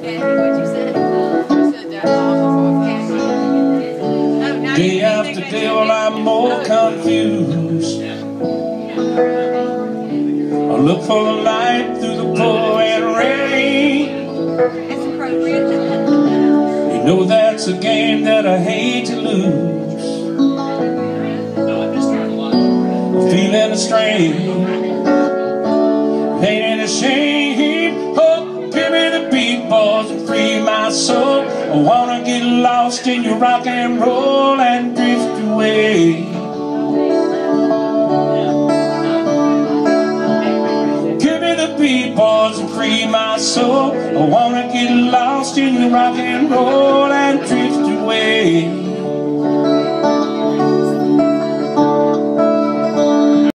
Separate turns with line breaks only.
Day after day, well, I'm more confused. I look for the light through the pouring rain. You know that's a game that I hate to lose. I'm feeling a strain, ain't it a shame? Oh, give me the beat, boys, and free my soul. I wanna get lost in your rock and roll and drift away. Give me the beat, boys, and free my soul. I wanna get lost in your rock and roll and drift away.